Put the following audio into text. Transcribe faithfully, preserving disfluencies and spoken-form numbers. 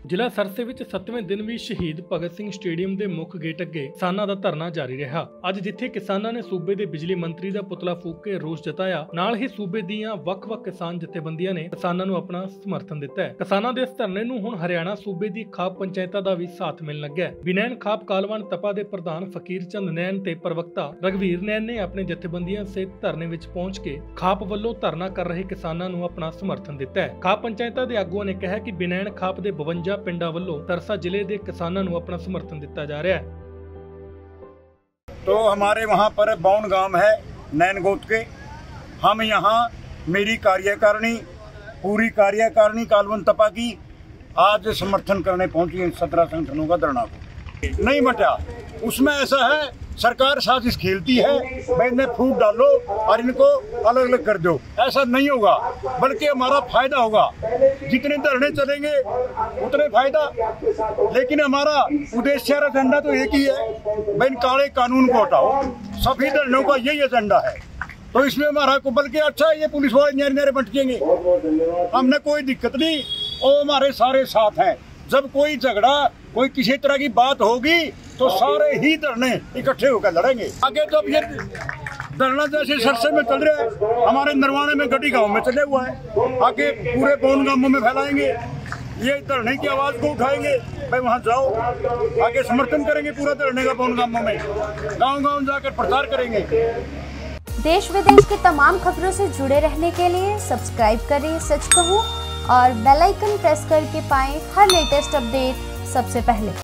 ਜ਼ਿਲ੍ਹਾ ਸਰਸੇ ਵਿੱਚ ਸੱਤਵੇਂ ਦਿਨ ਵੀ ਸ਼ਹੀਦ ਭਗਤ ਸਿੰਘ ਸਟੇਡੀਅਮ ਦੇ ਮੁੱਖ ਗੇਟ ਅੱਗੇ ਕਿਸਾਨਾਂ ਦਾ ਧਰਨਾ ਜਾਰੀ ਰਿਹਾ। ਅੱਜ ਜਿੱਥੇ ਕਿਸਾਨਾਂ ਨੇ ਸੂਬੇ ਦੇ ਬਿਜਲੀ ਮੰਤਰੀ ਦਾ ਪੁਤਲਾ ਫੂਕ ਕੇ ਰੋਸ ਜਤਾਇਆ, ਨਾਲ ਹੀ ਸੂਬੇ ਦੀਆਂ ਵੱਖ-ਵੱਖ ਕਿਸਾਨ ਜਥੇਬੰਦੀਆਂ ਨੇ ਕਿਸਾਨਾਂ ਨੂੰ ਆਪਣਾ ਸਮਰਥਨ ਦਿੱਤਾ ਹੈ। ਕਿਸਾਨਾਂ ਦੇ ਇਸ ਧਰਨੇ ਨੂੰ ਹੁਣ ਹਰਿਆਣਾ ਸੂਬੇ ਦੀ ਖਾਪ ਪੰਚਾਇਤਾਂ ਦਾ ਵੀ ਸਾਥ ਮਿਲਣ ਲੱਗਾ ਹੈ। ਬਿਨੈਣ ਖਾਪ ਕਾਲਵਾਨ ਤਪਾ ਦੇ ਪ੍ਰਧਾਨ ਫਕੀਰ ਚੰਦ ਨੈਣ ਤੇ ਪ੍ਰਵਕਤਾ ਰਗਵੀਰ ਨੈਣ ਨੇ ਆਪਣੇ ਜਥੇਬੰਦੀਆਂ ਸੇ ਧਰਨੇ ਵਿੱਚ ਪਹੁੰਚ ਕੇ ਖਾਪ ਵੱਲੋਂ ਧਰਨਾ ਕਰ ਰਹੇ ਕਿਸਾਨਾਂ ਨੂੰ ਆਪਣਾ ਸਮਰਥਨ ਦਿੱਤਾ ਹੈ। ਖਾਪ ਪੰਚਾਇਤਾਂ ਦੇ ਆਗੂਆਂ ਨੇ ਕਿਹਾ ਕਿ ਬਿਨੈਣ ਖਾਪ ਦੇ ਬਵੰਜਾ ਪਿੰਡਾਂ ਵੱਲੋਂ सरसा जिले के किसानों को अपना समर्थन दिता जा रहा है। तो हमारे वहाँ पर बावन गांव है नैन गोत के, हम यहाँ मेरी कार्यकारिणी पूरी कार्यकारिणी कालवन तपा की आज समर्थन करने पहुंची है। सत्रह संगठनों का धरना को नहीं मटा, उसमें ऐसा है सरकार साजिश खेलती है, भाई इन्हें फूट डालो और इनको अलग अलग कर दो। ऐसा नहीं होगा, बल्कि हमारा फायदा होगा। जितने धरने चलेंगे उतने फायदा, लेकिन हमारा उद्देश्य और एजेंडा तो एक ही है, भाई इन काले कानून को हटाओ। सभी धरनों का यही एजेंडा है। तो इसमें हमारा को बल्कि अच्छा है, ये पुलिस वाले न्यारे न्यारे भटकेंगे, हमने कोई दिक्कत नहीं, और हमारे सारे साथ हैं। जब कोई झगड़ा कोई किसी तरह की बात होगी तो सारे ही धरने इकट्ठे होकर लड़ेंगे। आगे जब ये धरना जैसे सरसे में चल रहा है, हमारे नरवाने में गटी गांव में चले हुआ है, आगे पूरे पौन गांवों में फैलाएंगे, ये धरने की आवाज को उठाएंगे। भाई वहाँ जाओ, आगे समर्थन करेंगे पूरा धरने का पौन गांवों में, गाँव गाँव जाकर प्रचार करेंगे। देश विदेश की तमाम खबरों से जुड़े रहने के लिए सब्सक्राइब करें सच कहूं और बेल आइकन प्रेस करके पाएं हर लेटेस्ट अपडेट सबसे पहले।